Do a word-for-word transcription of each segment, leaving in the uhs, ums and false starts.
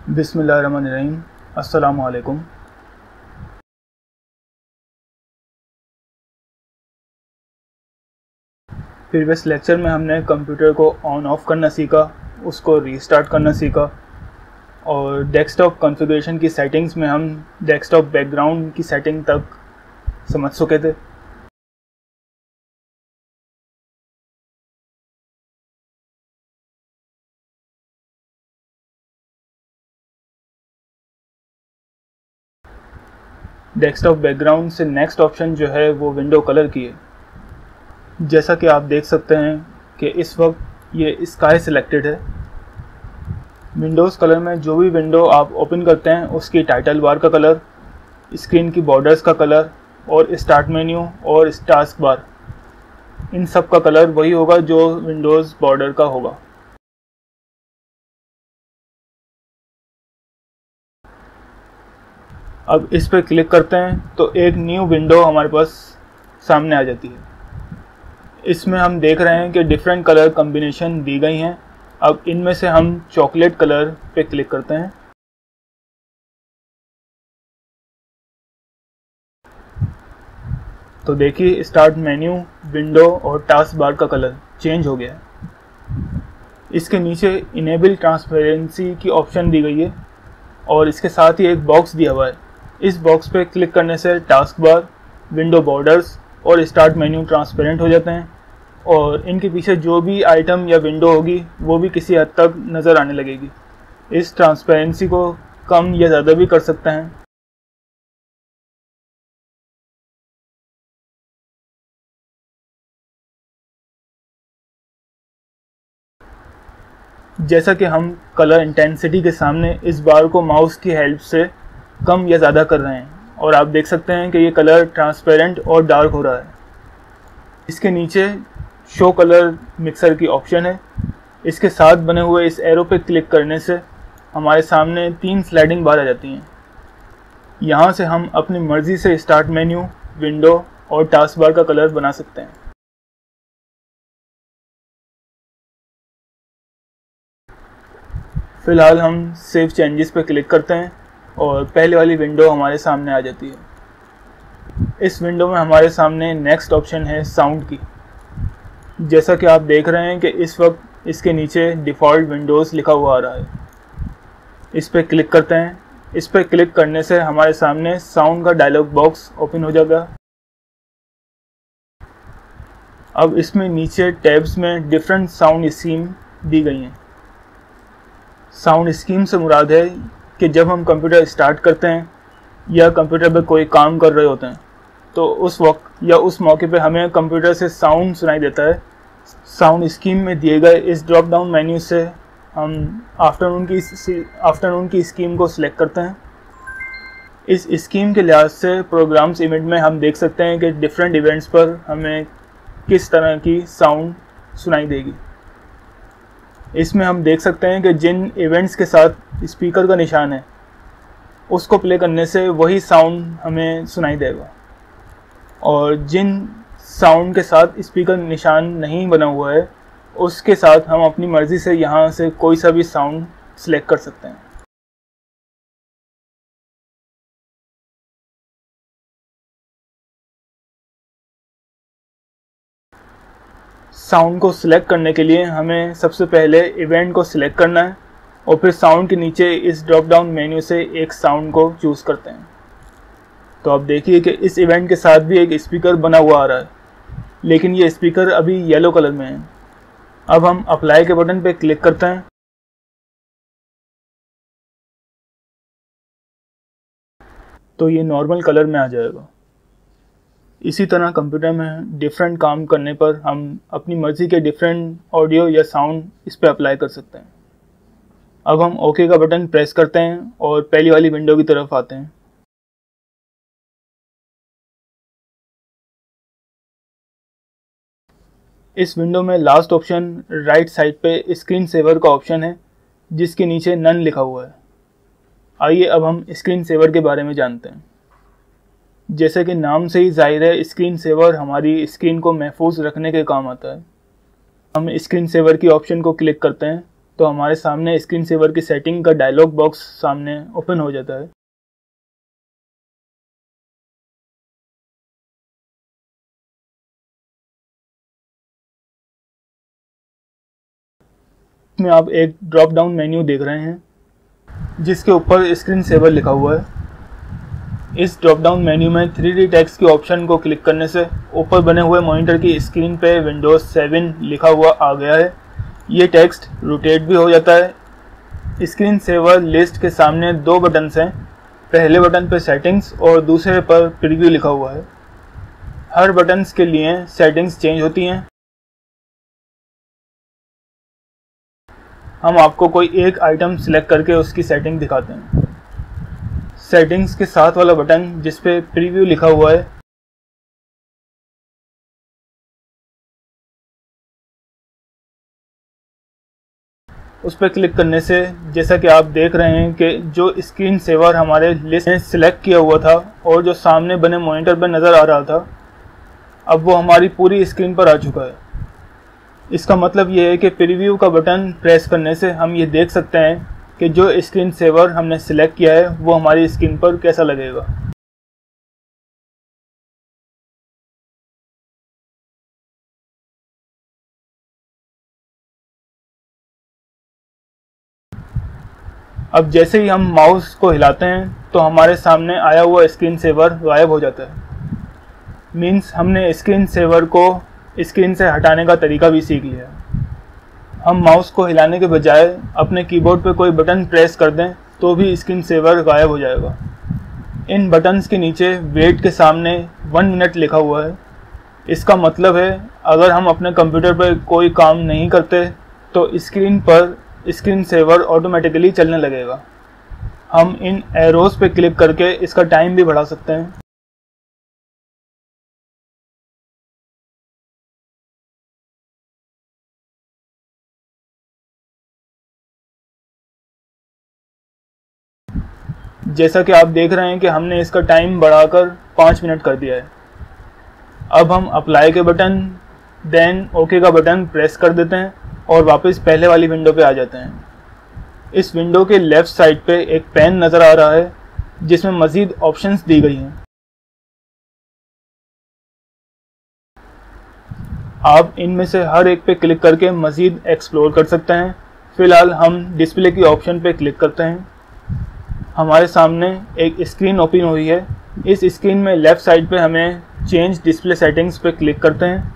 बिस्मिल्लाहिर्रहमानिर्रहीम। अस्सलामु अलैकुम। प्रीवियस लेक्चर में हमने कंप्यूटर को ऑन ऑफ करना सीखा, उसको रीस्टार्ट करना सीखा और डेस्कटॉप कॉन्फ़िगरेशन की सेटिंग्स में हम डेस्कटॉप बैकग्राउंड की सेटिंग तक समझ चुके थे। डेस्कटॉप बैकग्राउंड से नेक्स्ट ऑप्शन जो है वो विंडो कलर की है। जैसा कि आप देख सकते हैं कि इस वक्त ये स्काई सिलेक्टेड है। विंडोज़ कलर में जो भी विंडो आप ओपन करते हैं उसकी टाइटल बार का कलर, स्क्रीन की बॉर्डर्स का कलर और स्टार्ट मेन्यू और टास्क बार, इन सब का कलर वही होगा जो विंडोज़ बॉर्डर का होगा। अब इस पर क्लिक करते हैं तो एक न्यू विंडो हमारे पास सामने आ जाती है। इसमें हम देख रहे हैं कि डिफरेंट कलर कॉम्बिनेशन दी गई हैं। अब इनमें से हम चॉकलेट कलर पे क्लिक करते हैं। तो देखिए स्टार्ट मेन्यू, विंडो और टास्क बार का कलर चेंज हो गया है। इसके नीचे इनेबल ट्रांसपेरेंसी की ऑप्शन दी गई है और इसके साथ ही एक बॉक्स दिया हुआ है। इस बॉक्स पे क्लिक करने से टास्क बार, विंडो बॉर्डर्स और स्टार्ट मेन्यू ट्रांसपेरेंट हो जाते हैं और इनके पीछे जो भी आइटम या विंडो होगी वो भी किसी हद तक नज़र आने लगेगी। इस ट्रांसपेरेंसी को कम या ज़्यादा भी कर सकते हैं। जैसा कि हम कलर इंटेंसिटी के सामने इस बार को माउस की हेल्प से कम या ज़्यादा कर रहे हैं और आप देख सकते हैं कि ये कलर ट्रांसपेरेंट और डार्क हो रहा है। इसके नीचे शो कलर मिक्सर की ऑप्शन है। इसके साथ बने हुए इस एरो पे क्लिक करने से हमारे सामने तीन स्लाइडिंग बार आ जाती हैं। यहाँ से हम अपनी मर्ज़ी से स्टार्ट मेन्यू, विंडो और टास्क बार का कलर बना सकते हैं। फ़िलहाल हम सेव चेंजेस पे क्लिक करते हैं और पहले वाली विंडो हमारे सामने आ जाती है। इस विंडो में हमारे सामने नेक्स्ट ऑप्शन है साउंड की। जैसा कि आप देख रहे हैं कि इस वक्त इसके नीचे डिफ़ॉल्ट विंडोज़ लिखा हुआ आ रहा है। इस पर क्लिक करते हैं। इस पर क्लिक करने से हमारे सामने साउंड का डायलॉग बॉक्स ओपन हो जाएगा। अब इसमें नीचे टैब्स में डिफरेंट साउंड स्कीम दी गई हैं। साउंड स्कीम से मुराद है कि जब हम कंप्यूटर स्टार्ट करते हैं या कंप्यूटर पे कोई काम कर रहे होते हैं तो उस वक्त या उस मौके पे हमें कंप्यूटर से साउंड सुनाई देता है। साउंड स्कीम में दिए गए इस ड्रॉप डाउन मेन्यू से हम आफ्टरनून की आफ्टरनून की स्कीम को सिलेक्ट करते हैं। इस स्कीम के लिहाज से प्रोग्राम्स इवेंट में हम देख सकते हैं कि डिफरेंट इवेंट्स पर हमें किस तरह की साउंड सुनाई देगी। इसमें हम देख सकते हैं कि जिन इवेंट्स के साथ स्पीकर का निशान है उसको प्ले करने से वही साउंड हमें सुनाई देगा और जिन साउंड के साथ स्पीकर निशान नहीं बना हुआ है उसके साथ हम अपनी मर्ज़ी से यहाँ से कोई सा भी साउंड सिलेक्ट कर सकते हैं। साउंड को सिलेक्ट करने के लिए हमें सबसे पहले इवेंट को सिलेक्ट करना है और फिर साउंड के नीचे इस ड्रॉप डाउन मेन्यू से एक साउंड को चूज़ करते हैं। तो आप देखिए कि इस इवेंट के साथ भी एक स्पीकर बना हुआ आ रहा है, लेकिन ये स्पीकर अभी येलो कलर में है। अब हम अप्लाई के बटन पे क्लिक करते हैं। तो ये नॉर्मल कलर में आ जाएगा। इसी तरह कंप्यूटर में डिफरेंट काम करने पर हम अपनी मर्ज़ी के डिफरेंट ऑडियो या साउंड इस पर अप्लाई कर सकते हैं। अब हम ओके का बटन प्रेस करते हैं और पहली वाली विंडो की तरफ आते हैं। इस विंडो में लास्ट ऑप्शन राइट साइड पे स्क्रीन सेवर का ऑप्शन है जिसके नीचे नन लिखा हुआ है। आइए अब हम स्क्रीन सेवर के बारे में जानते हैं। जैसे कि नाम से ही जाहिर है, स्क्रीन सेवर हमारी स्क्रीन को महफूज रखने के काम आता है। हम स्क्रीन सेवर की ऑप्शन को क्लिक करते हैं तो हमारे सामने स्क्रीन सेवर की सेटिंग का डायलॉग बॉक्स सामने ओपन हो जाता है। इसमें आप एक ड्रॉप डाउन मेन्यू देख रहे हैं जिसके ऊपर स्क्रीन सेवर लिखा हुआ है। इस ड्रॉप डाउन मेन्यू में थ्री डी टेक्स्ट के ऑप्शन को क्लिक करने से ऊपर बने हुए मॉनिटर की स्क्रीन पे विंडोज सेवन लिखा हुआ आ गया है। ये टेक्स्ट रोटेट भी हो जाता है। स्क्रीन सेवर लिस्ट के सामने दो बटन्स हैं, पहले बटन पर सेटिंग्स और दूसरे पर प्रीव्यू लिखा हुआ है। हर बटन्स के लिए सेटिंग्स चेंज होती हैं। हम आपको कोई एक आइटम सिलेक्ट करके उसकी सेटिंग दिखाते हैं। सेटिंग्स के साथ वाला बटन जिस पे प्रीव्यू लिखा हुआ है, उस पर क्लिक करने से जैसा कि आप देख रहे हैं कि जो स्क्रीन सेवर हमारे लिस्ट में सिलेक्ट किया हुआ था और जो सामने बने मॉनिटर पर नज़र आ रहा था, अब वो हमारी पूरी स्क्रीन पर आ चुका है। इसका मतलब ये है कि प्रीव्यू का बटन प्रेस करने से हम ये देख सकते हैं कि जो स्क्रीन सेवर हमने सिलेक्ट किया है वो हमारी स्क्रीन पर कैसा लगेगा। अब जैसे ही हम माउस को हिलाते हैं तो हमारे सामने आया हुआ स्क्रीन सेवर गायब हो जाता है। मीन्स हमने स्क्रीन सेवर को स्क्रीन से हटाने का तरीका भी सीख लिया। हम माउस को हिलाने के बजाय अपने कीबोर्ड पे कोई बटन प्रेस कर दें तो भी स्क्रीन सेवर गायब हो जाएगा। इन बटन्स के नीचे वेट के सामने वन मिनट लिखा हुआ है। इसका मतलब है अगर हम अपने कंप्यूटर पर कोई काम नहीं करते तो स्क्रीन पर स्क्रीन सेवर ऑटोमेटिकली चलने लगेगा। हम इन एरोज पे क्लिक करके इसका टाइम भी बढ़ा सकते हैं। जैसा कि आप देख रहे हैं कि हमने इसका टाइम बढ़ाकर पाँच मिनट कर दिया है। अब हम अप्लाई के बटन देन ओके का बटन प्रेस कर देते हैं और वापस पहले वाली विंडो पे आ जाते हैं। इस विंडो के लेफ़्ट साइड पे एक पेन नज़र आ रहा है जिसमें मज़ीद ऑप्शंस दी गई हैं। आप इनमें से हर एक पे क्लिक करके मज़ीद एक्सप्लोर कर सकते हैं। फ़िलहाल हम डिस्प्ले की ऑप्शन पे क्लिक करते हैं। हमारे सामने एक स्क्रीन ओपन हुई है। इस स्क्रीन में लेफ़्ट साइड पे हमें चेंज डिस्प्ले सेटिंग्स पे क्लिक करते हैं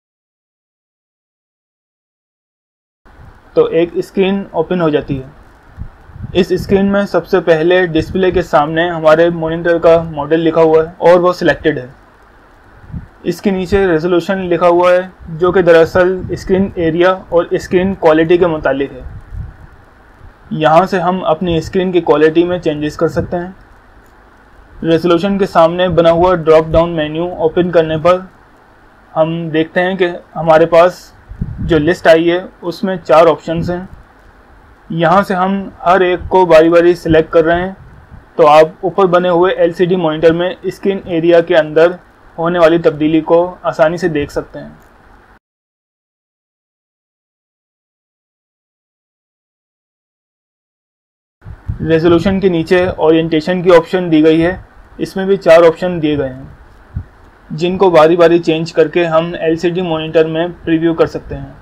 तो एक स्क्रीन ओपन हो जाती है। इस स्क्रीन में सबसे पहले डिस्प्ले के सामने हमारे मॉनिटर का मॉडल लिखा हुआ है और वो सिलेक्टेड है। इसके नीचे रेजोल्यूशन लिखा हुआ है जो कि दरअसल स्क्रीन एरिया और स्क्रीन क्वालिटी के मुतालिक है। यहाँ से हम अपनी स्क्रीन की क्वालिटी में चेंजेस कर सकते हैं। रेजोल्यूशन के सामने बना हुआ ड्रॉप डाउन मेन्यू ओपन करने पर हम देखते हैं कि हमारे पास जो लिस्ट आई है उसमें चार ऑप्शंस हैं। यहाँ से हम हर एक को बारी बारी सिलेक्ट कर रहे हैं तो आप ऊपर बने हुए एलसीडी मॉनिटर में स्क्रीन एरिया के अंदर होने वाली तब्दीली को आसानी से देख सकते हैं। रेजोल्यूशन के नीचे ओरिएंटेशन की ऑप्शन दी गई है। इसमें भी चार ऑप्शन दिए गए हैं जिनको बारी बारी चेंज करके हम एलसीडी मॉनिटर में प्रीव्यू कर सकते हैं।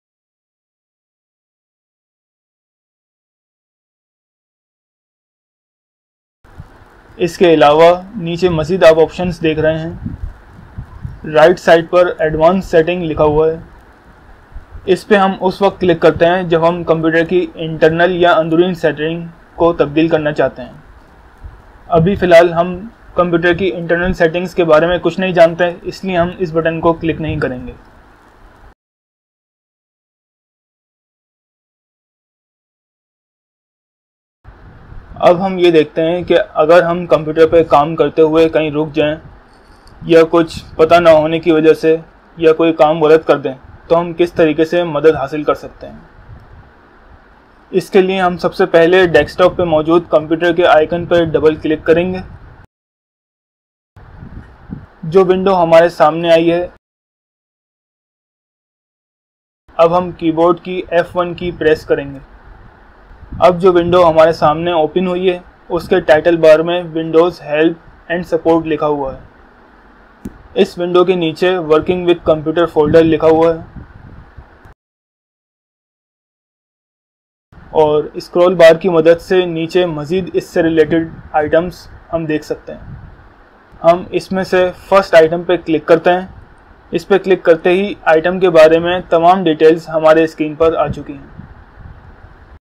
इसके अलावा नीचे मज़ीद आप ऑप्शंस देख रहे हैं। राइट साइड पर एडवांस सेटिंग लिखा हुआ है। इस पे हम उस वक्त क्लिक करते हैं जब हम कंप्यूटर की इंटरनल या अंदरूनी सेटिंग को तब्दील करना चाहते हैं। अभी फ़िलहाल हम कंप्यूटर की इंटरनल सेटिंग्स के बारे में कुछ नहीं जानते, इसलिए हम इस बटन को क्लिक नहीं करेंगे। अब हम ये देखते हैं कि अगर हम कंप्यूटर पर काम करते हुए कहीं रुक जाएं या कुछ पता ना होने की वजह से या कोई काम गलत कर दें तो हम किस तरीके से मदद हासिल कर सकते हैं। इसके लिए हम सबसे पहले डेस्कटॉप पे मौजूद कंप्यूटर के आइकन पर डबल क्लिक करेंगे। जो विंडो हमारे सामने आई है, अब हम कीबोर्ड की एफ वन की प्रेस करेंगे। अब जो विंडो हमारे सामने ओपन हुई है उसके टाइटल बार में विंडोज़ हेल्प एंड सपोर्ट लिखा हुआ है। इस विंडो के नीचे वर्किंग विद कंप्यूटर फोल्डर लिखा हुआ है और स्क्रॉल बार की मदद से नीचे मज़ीद इससे रिलेटेड आइटम्स हम देख सकते हैं। हम इसमें से फर्स्ट आइटम पे क्लिक करते हैं। इस पे क्लिक करते ही आइटम के बारे में तमाम डिटेल्स हमारे स्क्रीन पर आ चुकी हैं।